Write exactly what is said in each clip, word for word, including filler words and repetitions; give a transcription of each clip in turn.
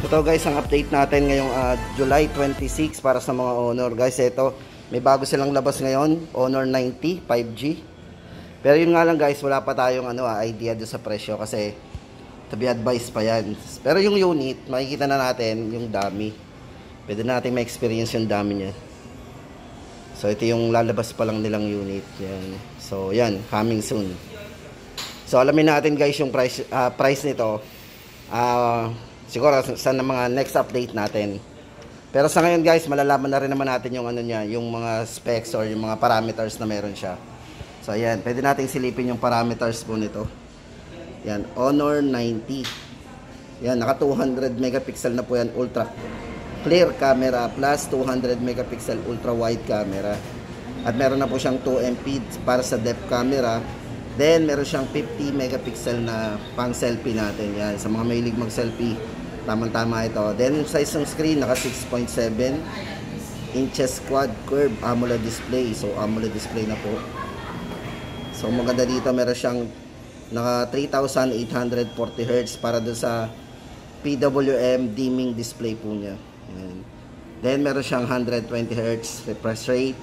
Ito guys, ang update natin ngayong uh, July twenty-six para sa mga Honor. Guys, ito, may bago silang labas ngayon, Honor ninety five G. Pero yun nga lang guys, wala pa tayong ano, uh, idea doon sa presyo kasi to be advised pa yan. Pero yung unit, makikita na natin yung dami. Pwede natin ma-experience yung dami niya. So ito yung lalabas pa lang nilang unit. Yan. So yan, coming soon. So alamin natin guys yung price, uh, price nito. Ah... Uh, siguro sa mga next update natin. Pero sa ngayon guys, malalaman na rin naman natin yung ano niya, yung mga specs or yung mga parameters na meron siya. So ayan, pwede nating silipin yung parameters po nito. Yan, Honor ninety. Yan, naka two hundred megapixel na po yan, ultra clear camera plus two hundred megapixel ultra wide camera. At meron na po siyang two M P para sa depth camera. Then meron siyang fifty megapixel na pang selfie natin. Yan, sa mga mahilig mag selfie, tamang-tama ito. Then yung size ng screen naka six point seven inches quad curve AMOLED display. So AMOLED display na po. So maganda dito, meron siyang naka three thousand eight hundred forty hertz para doon sa P W M dimming display po niya. Yan. Then meron siyang one hundred twenty hertz refresh rate.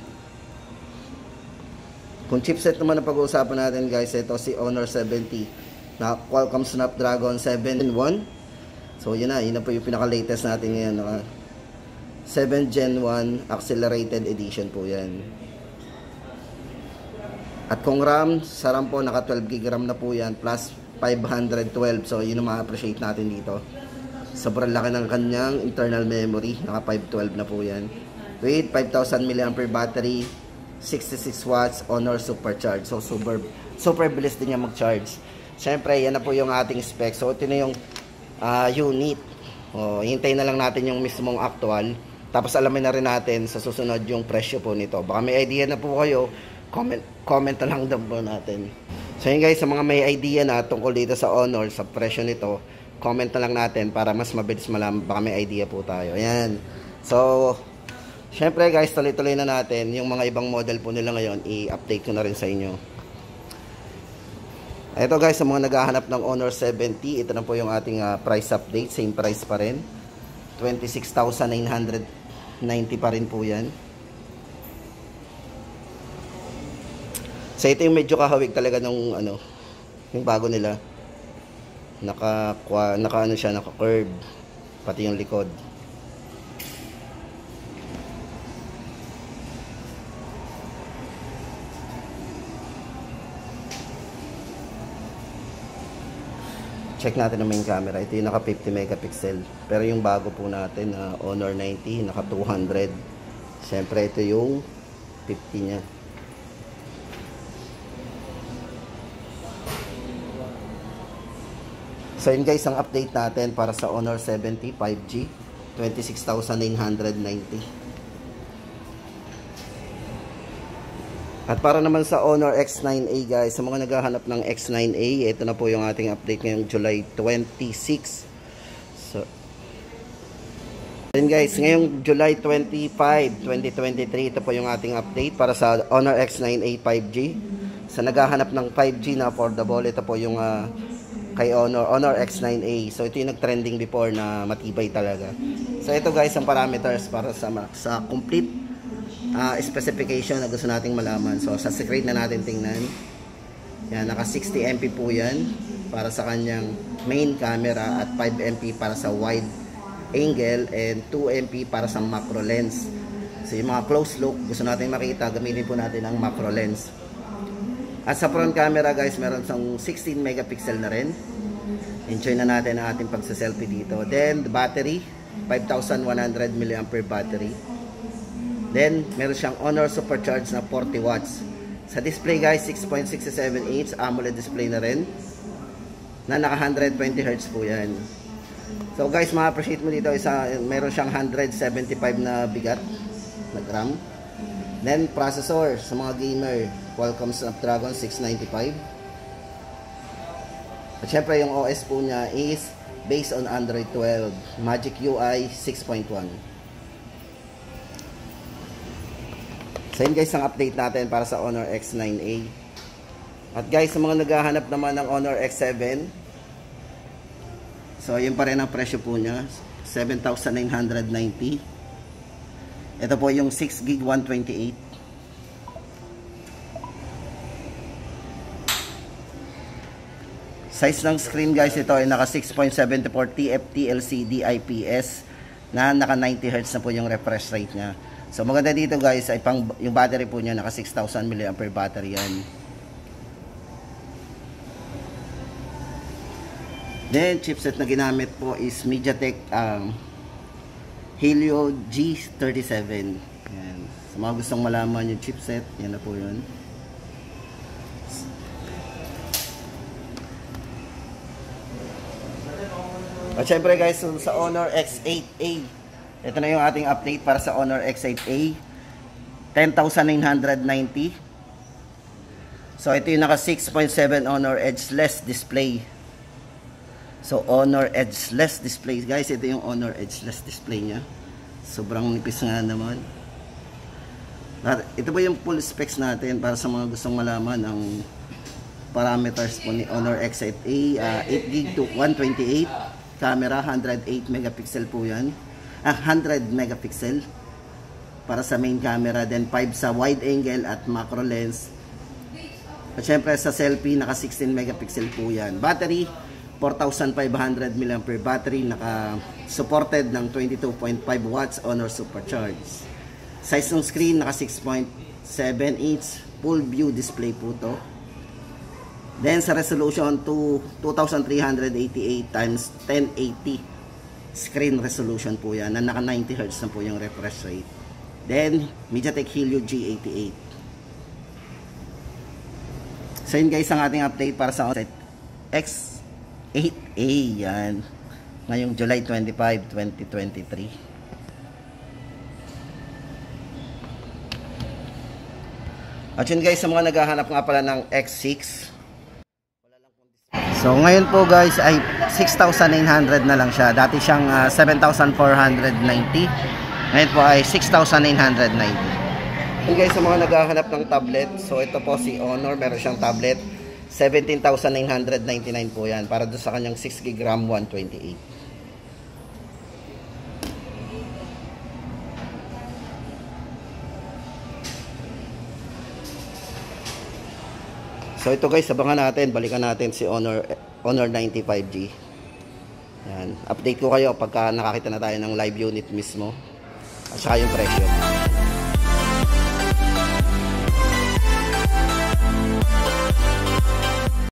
Kung chipset naman ang pag-uusapan natin guys, ito si Honor seventy na Qualcomm Snapdragon seven gen one. So yun na, yun na po yung pinaka-latest natin ngayon. Naka seven gen one accelerated edition po yan. At kung RAM, sa RAM po naka twelve gig RAM na po yan plus five hundred twelve. So yun ang ma-appreciate natin dito. Sobrang laki ng kanyang internal memory, naka five twelve na po yan. With five thousand milliampere battery, sixty-six watts Honor supercharge. So super super bilis din niya mag-charge. Syempre, yan na po yung ating spec. So ito na yung uh, unit. Oh, hintayin na lang natin yung mismong actual. Tapos alamin na rin natin sa susunod yung presyo po nito. Baka may idea na po kayo, comment comment na lang daw po natin. So yun guys, sa mga may idea na tungkol dito sa Honor, sa presyo nito, comment na lang natin para mas mabilis malaman. Baka may idea po tayo. Ayan. So syempre guys, tuloy-tuloy na natin yung mga ibang model po nila ngayon, i-update ko na rin sa inyo. Ito guys, sa mga naghahanap ng Honor seventy, ito na po yung ating uh, price update, same price pa rin. twenty-six thousand nine hundred ninety pa rin po yan. So ito yung medyo kahawig talaga nung ano, yung bago nila. Naka, naka ano siya, naka curve, pati yung likod. Check natin ang main camera. Ito yung naka fifty megapixel. Pero yung bago po natin, uh, Honor ninety, naka two hundred. Siyempre, ito yung fifty niya. So yun guys, ang update natin para sa Honor seventy five G. twenty-six thousand nine hundred ninety. At para naman sa Honor X nine A guys, sa mga naghahanap ng X nine A, ito na po yung ating update ngayong July twenty-six. So, then guys, ngayong July twenty-five, twenty twenty-three, ito po yung ating update para sa Honor X nine A five G. Sa naghahanap ng five G na affordable, ito po yung uh, kay Honor, Honor X nine A. So ito yung nag-trending before na matibay talaga. So ito guys, ang parameters para sa, sa complete Uh, specification na gusto nating malaman. So sa screen na natin tingnan. Yan, naka sixty megapixel po yan para sa kanyang main camera at five megapixel para sa wide angle and two megapixel para sa macro lens. So yung mga close look gusto natin makita, gamitin po natin ang macro lens. At sa front camera guys, meron sang sixteen megapixel na rin. Enjoy na natin ang ating pagsa-selfie dito. Then the battery, five thousand one hundred milliampere battery. Then, meron siyang Honor supercharge na forty watts. Sa display guys, six point six seven inch AMOLED display na rin. Na naka one hundred twenty hertz po yan. So guys, ma-appreciate mo dito, isa, meron siyang one hundred seventy-five na bigat na gram. Then, processor sa mga gamer, Qualcomm Snapdragon six ninety-five. At syempre, yung O S po niya is based on Android twelve, Magic U I six point one. So yun guys, ang update natin para sa Honor X nine A. At guys, sa mga naghahanap naman ng Honor X seven, so yun pa rin ang presyo po niya. seven thousand nine hundred ninety. Ito po yung six gig one twenty-eight. Size ng screen guys, ito ay naka six point seven four T F T L C D I P S na naka ninety hertz na po yung refresh rate nya. So maganda dito guys ay pang yung battery po niya naka six thousand milliampere battery yan. Then chipset na ginamit po is MediaTek um, Helio G thirty-seven. Yan. Sa mga gustong malaman yung chipset, yan na po yun. At syempre guys, so sa Honor X eight A, ito na yung ating update para sa Honor X eight A, ten thousand nine hundred ninety. So ito yung naka six point seven Honor Edgeless display. So Honor Edgeless display guys, ito yung Honor Edgeless display nya. Sobrang nipis nga naman. Ito ba yung full specs natin para sa mga gustong malaman ang parameters po ni Honor X eight A, uh, eight gig to one twenty-eight. Camera, one hundred eight megapixel po yan. Ah, one hundred megapixel para sa main camera. Then five sa wide angle at macro lens. At syempre sa selfie, naka sixteen megapixel po yan. Battery, four thousand five hundred milliampere battery. Naka supported ng twenty-two point five watts Honor Supercharge. Size ng screen, naka six point seven inch. Full view display po to. Then sa resolution to two thousand three hundred eighty-eight times ten eighty screen resolution po yan na naka ninety hertz na po yung refresh rate. Then MediaTek Helio G eighty-eight. So yun guys ang ating update para sa X eight A yan ngayong July twenty-five, twenty twenty-three. At yun guys, sa mga naghahanap nga pala ng X six, so ngayon po guys ay six thousand nine hundred na lang siya. Dati siyang uh, seven thousand four hundred ninety. Ngayon po ay six thousand nine hundred ninety. And guys, sa mga naghahanap ng tablet, so ito po si Honor, meron siyang tablet. seventeen thousand nine hundred ninety-nine po yan para doon sa kanyang six gig RAM one twenty-eight. So ito guys, abangan natin, balikan natin si Honor Honor ninety five G. Yan, update ko kayo pagka nakakita na tayo ng live unit mismo at saka yung presyo.